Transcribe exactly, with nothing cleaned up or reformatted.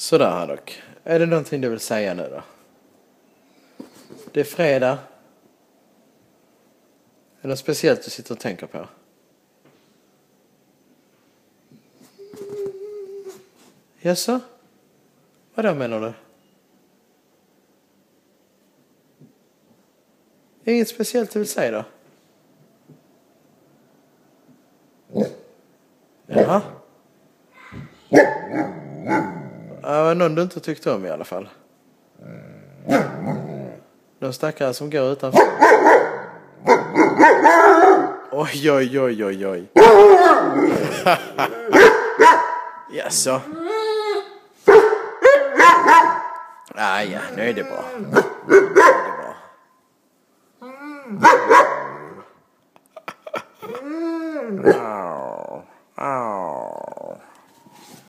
Sådär här dock. Är det någonting du vill säga nu då? Det är fredag. Är det något speciellt du sitter och tänker på? Jaså? Vad då menar du? Inget speciellt du vill säga då? Jaha. Det var någon du inte tyckte om i alla fall. De stackare som går utanför. Oj, oj, oj, oj, oj. Jaså. Ah, ja, nu är det bra.